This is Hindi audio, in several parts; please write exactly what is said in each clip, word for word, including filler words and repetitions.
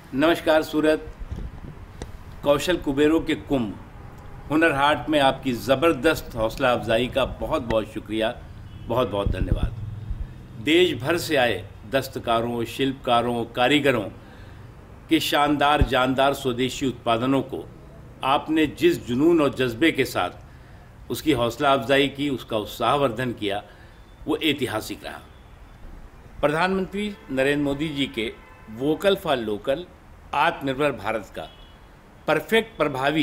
नमस्कार सूरत। कौशल कुबेरों के कुंभ हुनर हाट में आपकी ज़बरदस्त हौसला अफजाई का बहुत बहुत शुक्रिया, बहुत बहुत धन्यवाद। देश भर से आए दस्तकारों, शिल्पकारों, कारीगरों के शानदार जानदार स्वदेशी उत्पादनों को आपने जिस जुनून और जज्बे के साथ उसकी हौसला अफजाई की, उसका उत्साहवर्धन किया, वो ऐतिहासिक रहा। प्रधानमंत्री नरेंद्र मोदी जी के वोकल फॉर लोकल, आत्मनिर्भर भारत का परफेक्ट प्रभावी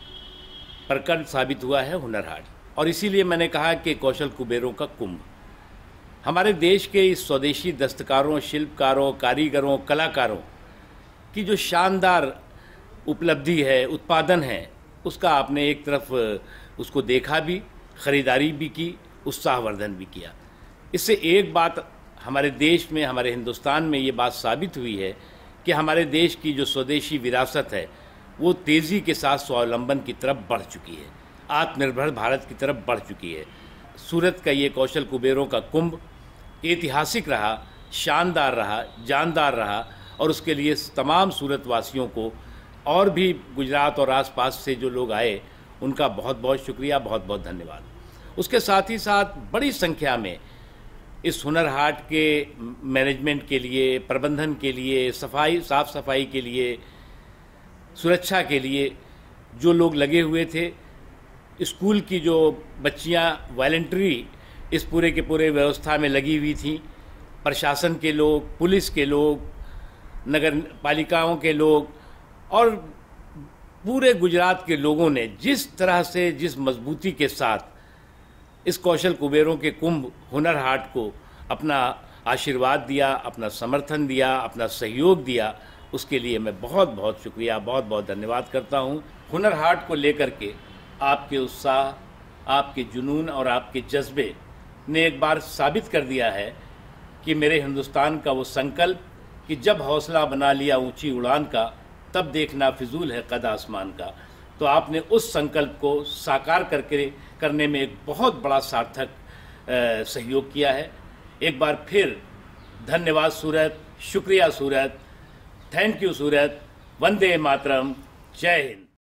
प्रकट साबित हुआ है हुनर हाट। और इसीलिए मैंने कहा कि कौशल कुबेरों का कुंभ हमारे देश के इस स्वदेशी दस्तकारों, शिल्पकारों, कारीगरों, कलाकारों की जो शानदार उपलब्धि है, उत्पादन है, उसका आपने एक तरफ उसको देखा भी, ख़रीदारी भी की, उत्साहवर्धन भी किया। इससे एक बात हमारे देश में, हमारे हिंदुस्तान में ये बात साबित हुई है कि हमारे देश की जो स्वदेशी विरासत है वो तेज़ी के साथ स्वावलंबन की तरफ बढ़ चुकी है, आत्मनिर्भर भारत की तरफ बढ़ चुकी है। सूरत का ये कौशल कुबेरों का कुंभ ऐतिहासिक रहा, शानदार रहा, जानदार रहा, और उसके लिए तमाम सूरत वासियों को और भी गुजरात और आसपास से जो लोग आए उनका बहुत बहुत शुक्रिया, बहुत बहुत धन्यवाद। उसके साथ ही साथ बड़ी संख्या में इस हुनर हाट के मैनेजमेंट के लिए, प्रबंधन के लिए, सफाई साफ सफाई के लिए, सुरक्षा के लिए जो लोग लगे हुए थे, स्कूल की जो बच्चियां वॉलंटरी इस पूरे के पूरे व्यवस्था में लगी हुई थी, प्रशासन के लोग, पुलिस के लोग, नगर पालिकाओं के लोग और पूरे गुजरात के लोगों ने जिस तरह से, जिस मजबूती के साथ इस कौशल कुबेरों के कुंभ हुनर हाट को अपना आशीर्वाद दिया, अपना समर्थन दिया, अपना सहयोग दिया, उसके लिए मैं बहुत बहुत शुक्रिया, बहुत बहुत धन्यवाद करता हूँ। हुनर हाट को लेकर के आपके उत्साह, आपके जुनून और आपके जज्बे ने एक बार साबित कर दिया है कि मेरे हिंदुस्तान का वो संकल्प कि जब हौसला बना लिया ऊंची उड़ान का, तब देखना फिजूल है कद आसमान का। तो आपने उस संकल्प को साकार करके करने में एक बहुत बड़ा सार्थक सहयोग किया है। एक बार फिर धन्यवाद सूरत, शुक्रिया सूरत, थैंक यू सूरत। वंदे मातरम, जय हिंद।